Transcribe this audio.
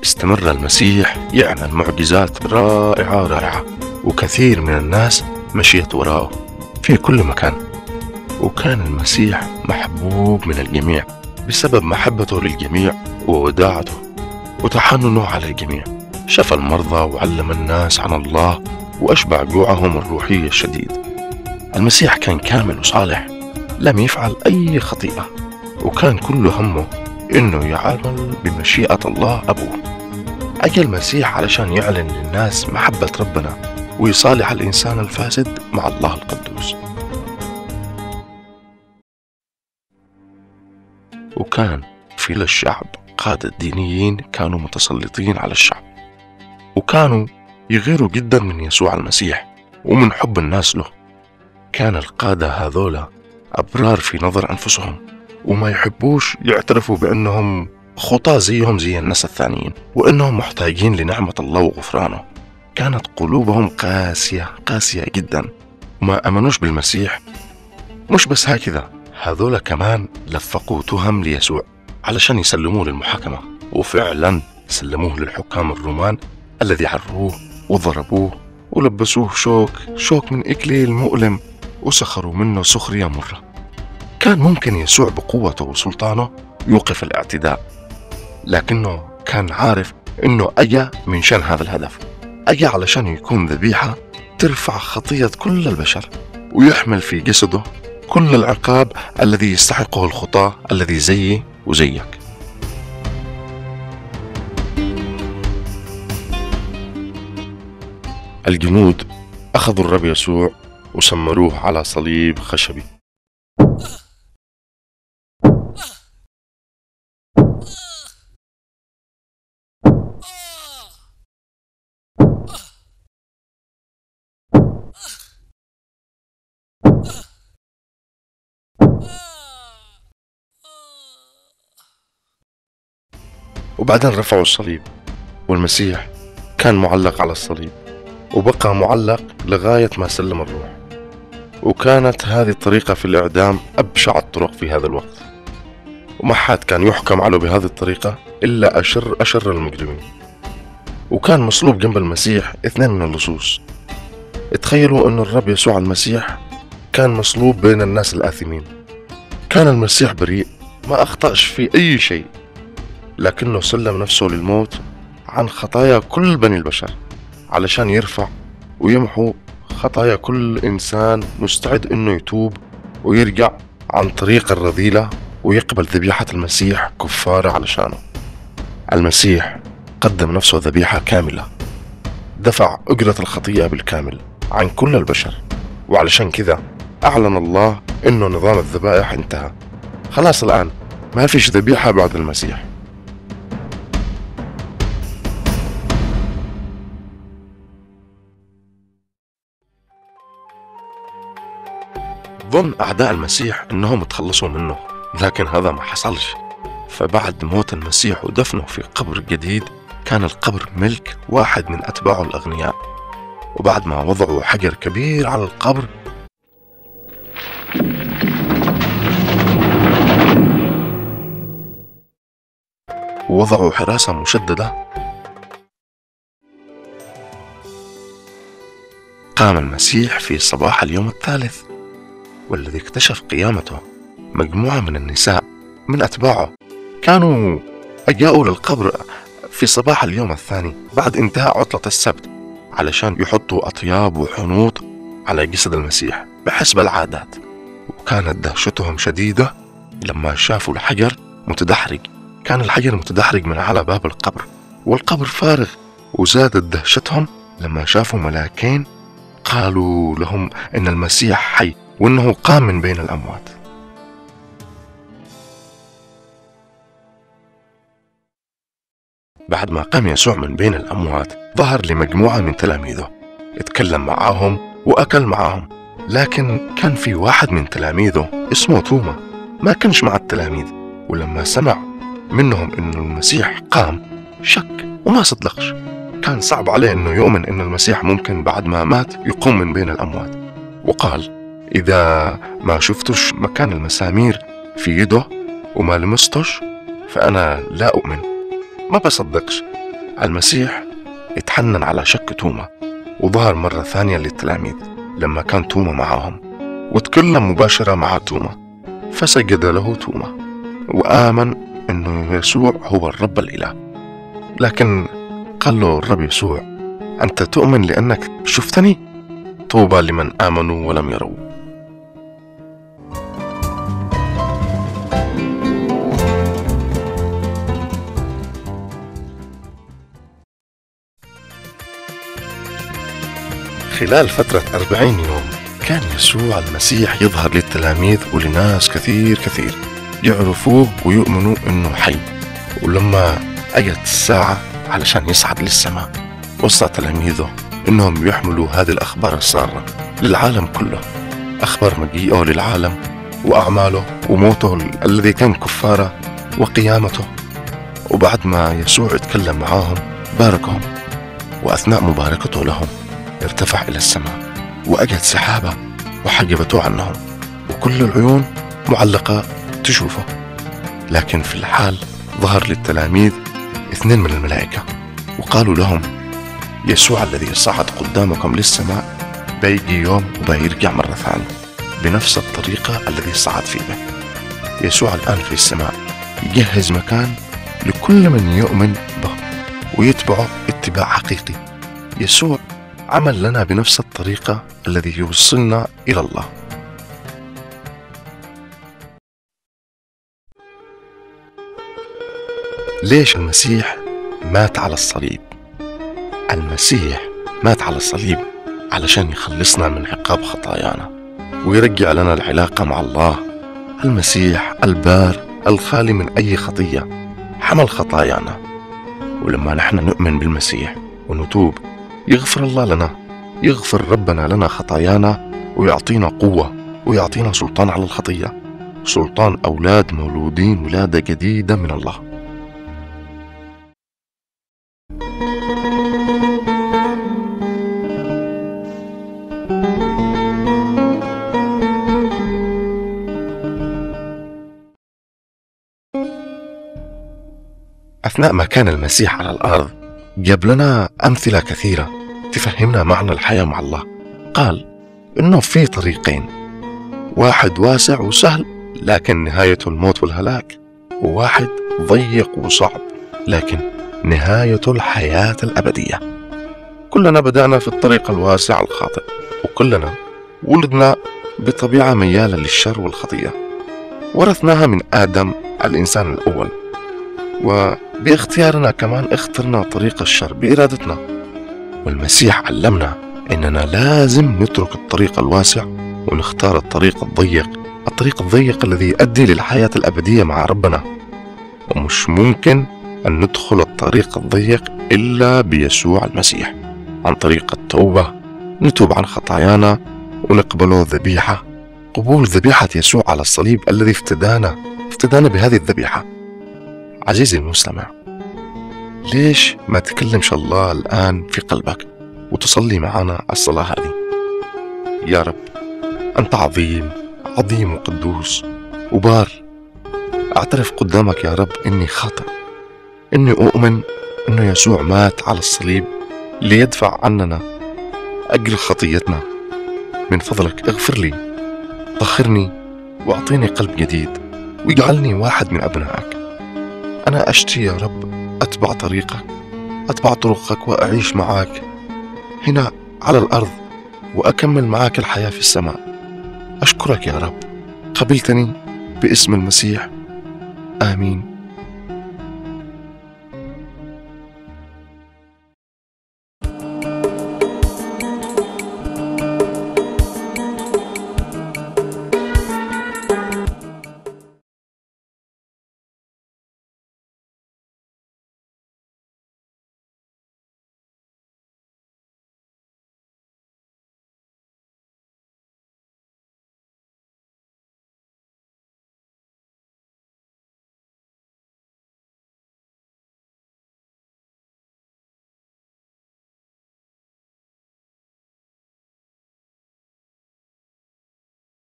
استمر المسيح يعمل معجزات رائعة، وكثير من الناس مشيت وراءه في كل مكان. وكان المسيح محبوب من الجميع بسبب محبته للجميع ووداعته وتحننه على الجميع. شفى المرضى وعلم الناس عن الله وأشبع جوعهم الروحي الشديد. المسيح كان كامل وصالح، لم يفعل أي خطيئة، وكان كل همه إنه يعمل بمشيئة الله أبوه. أجى المسيح علشان يعلن للناس محبة ربنا ويصالح الإنسان الفاسد مع الله القدوس. وكان في الشعب قادة دينيين كانوا متسلطين على الشعب، وكانوا يغيروا جدا من يسوع المسيح ومن حب الناس له. كان القادة هذولا أبرار في نظر أنفسهم، وما يحبوش يعترفوا بأنهم خطاة زيهم زي الناس الثانيين، وأنهم محتاجين لنعمة الله وغفرانه. كانت قلوبهم قاسية جدا، وما أمنوش بالمسيح. مش بس هكذا، هذولا كمان لفقوا تهم ليسوع علشان يسلموه للمحاكمة، وفعلا سلموه للحكام الرومان الذي عروه وضربوه ولبسوه شوك من إكليل مؤلم، وسخروا منه سخرية مرة. كان ممكن يسوع بقوته وسلطانه يوقف الاعتداء، لكنه كان عارف إنه أجى من شان هذا الهدف. أجى علشان يكون ذبيحة ترفع خطية كل البشر، ويحمل في جسده كل العقاب الذي يستحقه الخطاة الذي زيي وزيك. الجنود أخذوا الرب يسوع وسمروه على صليب خشبي. وبعدين رفعوا الصليب، والمسيح كان معلق على الصليب، وبقى معلق لغاية ما سلم الروح. وكانت هذه الطريقة في الإعدام أبشع الطرق في هذا الوقت، وما حد كان يحكم عليه بهذه الطريقة إلا أشر المجرمين. وكان مصلوب جنب المسيح 2 من اللصوص. اتخيلوا أن الرب يسوع المسيح كان مصلوب بين الناس الآثمين. كان المسيح بريء، ما أخطأش في أي شيء، لكنه سلم نفسه للموت عن خطايا كل بني البشر علشان يرفع ويمحو خطايا كل إنسان مستعد إنه يتوب ويرجع عن طريق الرذيلة ويقبل ذبيحة المسيح كفارة علشانه. المسيح قدم نفسه ذبيحة كاملة، دفع أجرة الخطيئة بالكامل عن كل البشر، وعلشان كذا أعلن الله إنه نظام الذبائح انتهى. خلاص الآن ما فيش ذبيحة بعد المسيح. ظن أعداء المسيح أنهم تخلصوا منه، لكن هذا ما حصلش. فبعد موت المسيح ودفنه في قبر جديد، كان القبر ملك واحد من أتباعه الأغنياء. وبعد ما وضعوا حجر كبير على القبر، ووضعوا حراسة مشددة، قام المسيح في صباح اليوم الثالث، والذي اكتشف قيامته مجموعة من النساء من أتباعه كانوا أجاؤوا للقبر في صباح اليوم الثاني بعد انتهاء عطلة السبت علشان يحطوا أطياب وحنوط على جسد المسيح بحسب العادات. وكانت دهشتهم شديدة لما شافوا الحجر متدحرج. كان الحجر متدحرج من على باب القبر والقبر فارغ. وزادت دهشتهم لما شافوا ملاكين قالوا لهم إن المسيح حي وإنه قام من بين الأموات. بعد ما قام يسوع من بين الأموات، ظهر لمجموعة من تلاميذه، اتكلم معهم وأكل معهم. لكن كان في واحد من تلاميذه اسمه توما ما كانش مع التلاميذ، ولما سمع منهم إنه المسيح قام شك وما صدقش. كان صعب عليه إنه يؤمن إن المسيح ممكن بعد ما مات يقوم من بين الأموات، وقال: إذا ما شفتش مكان المسامير في يده وما لمستش فأنا لا أؤمن، ما بصدقش. المسيح اتحنن على شك توما وظهر مرة ثانية للتلاميذ لما كان توما معهم، وتكلم مباشرة مع توما، فسجد له توما وآمن أنه يسوع هو الرب الإله. لكن قال له الرب يسوع: أنت تؤمن لأنك شفتني؟ طوبى لمن آمنوا ولم يروا. خلال فترة 40 يوم كان يسوع المسيح يظهر للتلاميذ ولناس كثير يعرفوه ويؤمنوا أنه حي. ولما أجت الساعة علشان يصعد للسماء وصى تلاميذه أنهم يحملوا هذه الأخبار السارة للعالم كله، أخبار مجيئه للعالم وأعماله وموته الذي كان كفارة وقيامته. وبعد ما يسوع يتكلم معاهم باركهم، وأثناء مباركته لهم ارتفع إلى السماء، وأجت سحابة وحجبته عنهم، وكل العيون معلقة تشوفه. لكن في الحال ظهر للتلاميذ 2 من الملائكة وقالوا لهم: يسوع الذي صعد قدامكم للسماء بيجي يوم وبيرجع مرة ثانية بنفس الطريقة الذي صعد فيها. يسوع الآن في السماء يجهز مكان لكل من يؤمن به ويتبعه اتباع حقيقي. يسوع عمل لنا بنفس الطريقة الذي يوصلنا إلى الله. ليش المسيح مات على الصليب؟ المسيح مات على الصليب علشان يخلصنا من عقاب خطايانا ويرجع لنا العلاقة مع الله. المسيح البار الخالي من أي خطية حمل خطايانا، ولما نحن نؤمن بالمسيح ونتوب يغفر الله لنا، يغفر ربنا لنا خطايانا ويعطينا قوة ويعطينا سلطان على الخطية، سلطان أولاد مولودين ولادة جديدة من الله. أثناء ما كان المسيح على الأرض جاب لنا أمثلة كثيرة تفهمنا معنى الحياة مع الله. قال إنه في طريقين، واحد واسع وسهل لكن نهايته الموت والهلاك، وواحد ضيق وصعب لكن نهايته الحياة الأبدية. كلنا بدأنا في الطريق الواسع الخاطئ، وكلنا ولدنا بطبيعة ميالة للشر والخطية، ورثناها من آدم الإنسان الأول، وباختيارنا كمان اخترنا طريق الشر بإرادتنا. والمسيح علمنا إننا لازم نترك الطريق الواسع ونختار الطريق الضيق الذي يؤدي للحياة الأبدية مع ربنا. ومش ممكن أن ندخل الطريق الضيق إلا بيسوع المسيح، عن طريق التوبة، نتوب عن خطايانا ونقبله ذبيحة، قبول ذبيحة يسوع على الصليب الذي افتدانا بهذه الذبيحة. عزيزي المستمع، ليش ما تكلمش الله الآن في قلبك وتصلي معنا الصلاة هذه؟ يا رب، أنت عظيم وقدوس وبار. أعترف قدامك يا رب إني خاطئ، إني أؤمن إنه يسوع مات على الصليب ليدفع عننا أجر خطيتنا. من فضلك اغفر لي، طهرني وأعطيني قلب جديد واجعلني واحد من أبنائك. أنا أشتهي يا رب أتبع طريقك، أتبع طرقك وأعيش معك هنا على الأرض وأكمل معك الحياة في السماء. أشكرك يا رب، قبلتني باسم المسيح، آمين.